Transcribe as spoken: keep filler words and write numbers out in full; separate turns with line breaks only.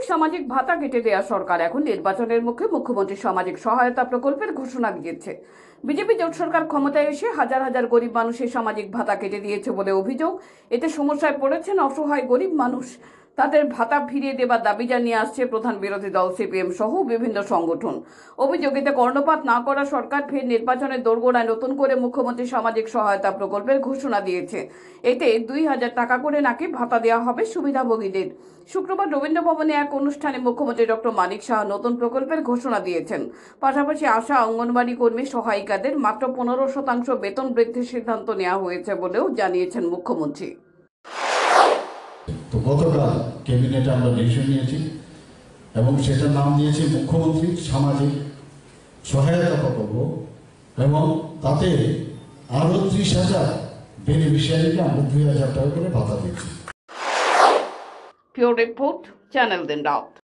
সামাজিক ভাতা কেটে দেয়া সরকার এখন নির্বাচনের মুখে মুখ্যমন্ত্রী সামাজিক সহায়তা প্রকল্পের ঘোষণা দিয়েছে। বিজেপি জোট সরকার ক্ষমতায় এসে হাজার হাজার গরিব মানুষের সামাজিক ভাতা কেটে দিয়েছে বলে অভিযোগ। এতে সমস্যায় পড়েছেন অসহায় গরিব মানুষ। তাদের ভাতা ফিরিয়ে দেবার দাবি জানিয়ে আসছে প্রধান বিরোধী দল সিপিএম সহ বিভিন্ন সংগঠন। অভিযোগেতে কর্ণপাত না করা সরকার ফের নির্বাচনের দোরগোড়ায় নতুন করে মুখ্যমন্ত্রী সামাজিক সহায়তা প্রকল্পের ঘোষণা দিয়েছে। এতে দুই হাজার টাকা করে নাকি ভাতা দেওয়া হবে সুবিধাভোগীদের। শুক্রবার রবীন্দ্র ভবনে এক অনুষ্ঠানে মুখ্যমন্ত্রী ডক্টর মানিক সাহা নতুন প্রকল্পের ঘোষণা দিয়েছেন। পাশাপাশি আশা অঙ্গনবাড়ি কর্মী সহায়িকাদের মাত্র পনেরো শতাংশ বেতন বৃদ্ধির সিদ্ধান্ত নেওয়া হয়েছে বলেও জানিয়েছেন মুখ্যমন্ত্রী।
তো গতকাল ক্যাবিনেটে আমরা ডিসিশন নিয়েছি এবং সেটার নাম দিয়েছি মুখ্যমন্ত্রী সামাজিক সহায়তা প্রকল্প, এবং তাতে আরো ত্রিশ হাজার বেনিফিশিয়ারিকে আমরা দুই হাজার টাকা করে ভাতা দিচ্ছি।
Pure Report, Channel Din Raut।